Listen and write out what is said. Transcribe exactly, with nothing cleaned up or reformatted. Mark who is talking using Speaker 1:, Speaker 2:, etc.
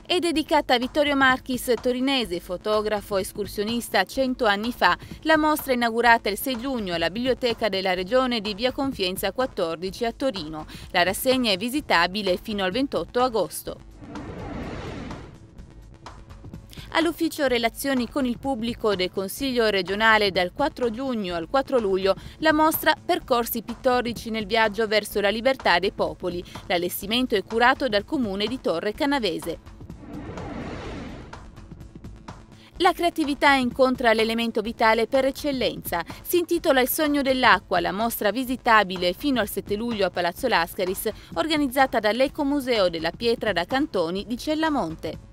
Speaker 1: È dedicata a Vittorio Marchis, torinese, fotografo escursionista cento anni fa. La mostra è inaugurata il sei giugno alla Biblioteca della Regione di Via Confienza quattordici a Torino. La rassegna è visitabile fino al ventotto agosto. All'ufficio Relazioni con il Pubblico del Consiglio regionale dal quattro giugno al quattro luglio la mostra Percorsi pittorici nel viaggio verso la libertà dei popoli. L'allestimento è curato dal comune di Torre Canavese. La creatività incontra l'elemento vitale per eccellenza. Si intitola Il sogno dell'acqua, la mostra visitabile fino al sette luglio a Palazzo Lascaris, organizzata dall'Ecomuseo della Pietra da Cantoni di Cellamonte.